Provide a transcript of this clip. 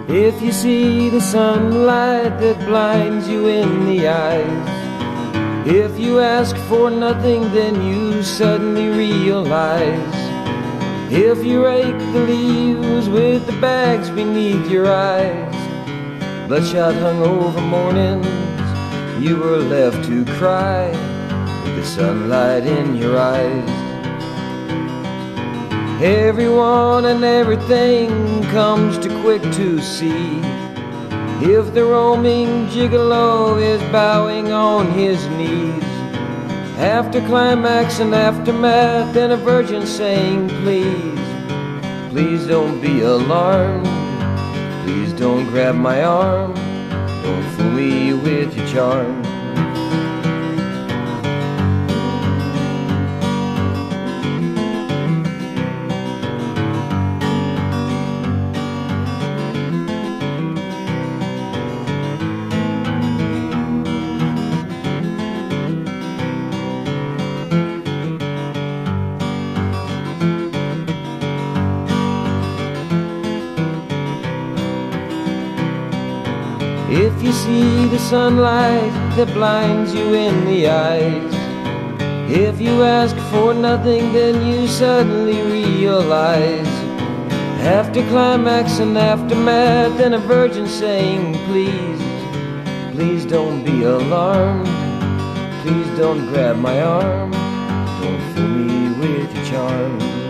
If you see the sunlight that blinds you in the eyes, if you ask for nothing, then you suddenly realize. If you rake the leaves with the bags beneath your eyes, bloodshot hungover mornings, you were left to cry with the sunlight in your eyes. Everyone and everything comes too quick to see. If the roaming gigolo is bowing on his knees, after climax and aftermath, and a virgin saying please, please don't be alarmed, please don't grab my arm, don't fool me with your charm. If you see the sunlight that blinds you in the eyes, if you ask for nothing, then you suddenly realize. After climax and aftermath, and a virgin saying please, please don't be alarmed, please don't grab my arm, don't fool me with your charm.